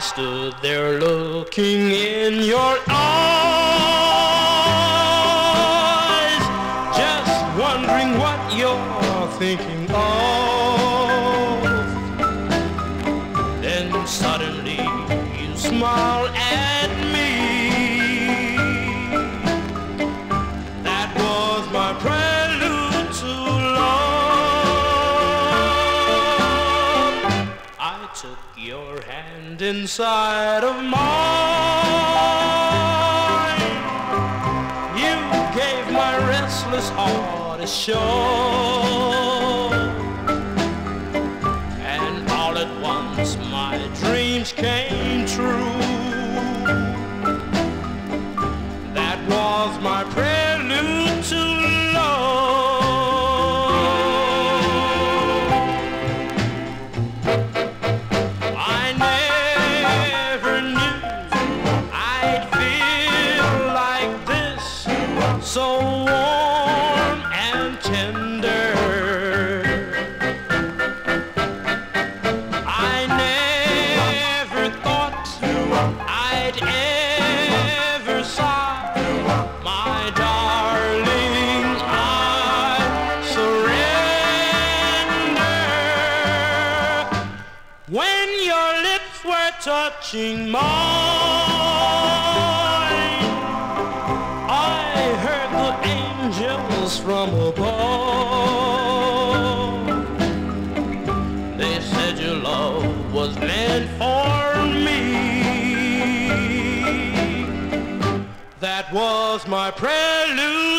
stood there looking in your eyes, just wondering what you're thinking of. Then suddenly you smile at me. That was my prelude to love. I took your hand inside of mine. You gave my restless heart a show, and all at once my dreams came true. That was my prelude to so warm and tender. I never thought I'd ever sigh, my darling, I surrender. When your lips were touching mine, I heard the angels from above. They said your love was meant for me. That was my prelude